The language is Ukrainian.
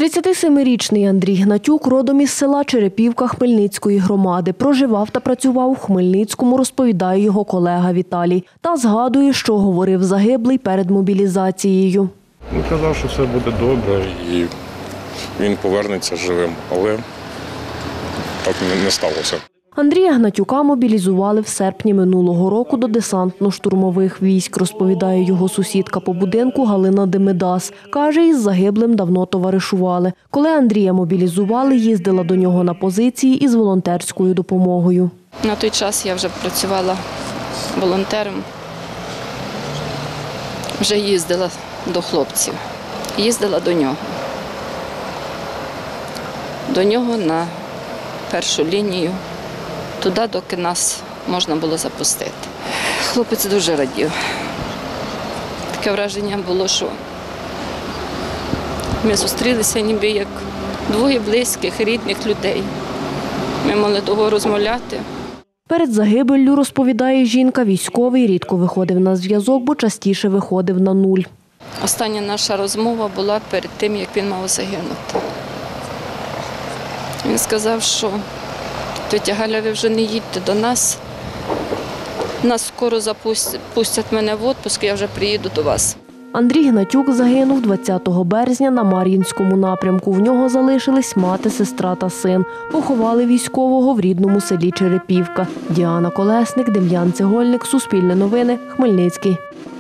37-річний Андрій Гнатюк родом із села Черепівка Хмельницької громади. Проживав та працював у Хмельницькому, розповідає його колега Віталій. Та згадує, що говорив загиблий перед мобілізацією. Він казав, що все буде добре і він повернеться живим, але так не сталося. Андрія Гнатюка мобілізували в серпні минулого року до десантно-штурмових військ, розповідає його сусідка по будинку Галина Демидас. Каже, із загиблим давно товаришували. Коли Андрія мобілізували, їздила до нього на позиції із волонтерською допомогою. На той час я вже працювала волонтером, вже їздила до хлопців, їздила до нього. До нього на першу лінію. Туди, доки нас можна було запустити. Хлопець дуже радів. Таке враження було, що ми зустрілися ніби як двоє близьких, рідних людей. Ми могли довго розмовляти. Перед загибеллю, розповідає жінка, військовий рідко виходив на зв'язок, бо частіше виходив на нуль. Остання наша розмова була перед тим, як він мав загинути. Він сказав, що «Тетя Галя, ви вже не їдьте до нас. Нас скоро пустять мене в відпуск, я вже приїду до вас». Андрій Гнатюк загинув 20 березня на Мар'їнському напрямку. В нього залишились мати, сестра та син. Поховали військового в рідному селі Черепівка. Діана Колесник, Дем'ян Цегольник, Суспільне новини, Хмельницький.